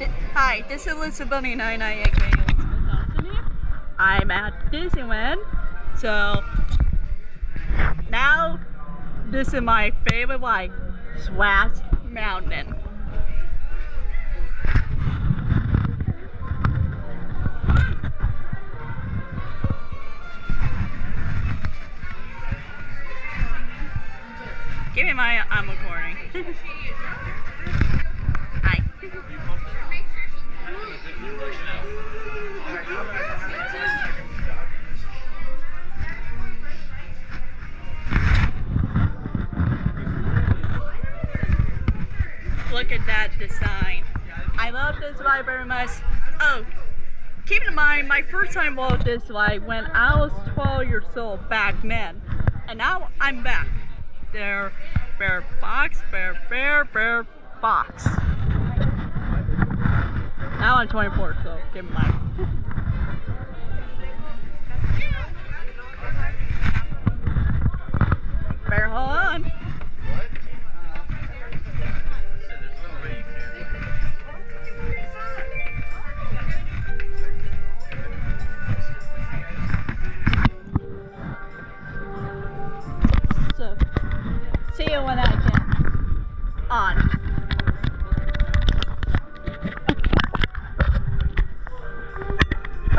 Hi, this is Elizabeth 998 I'm at Disneyland, so now this is my favorite ride, Splash Mountain. Give me my, I'm recording. Hi. Look at that design. I love this ride very much. Oh, keep in mind, my first time rode this ride when I was 12 years old back then. And now I'm back. There, bear box, bear box. Now I'm 24, so keep in mind. Bear, hold on. So, see you when I get on.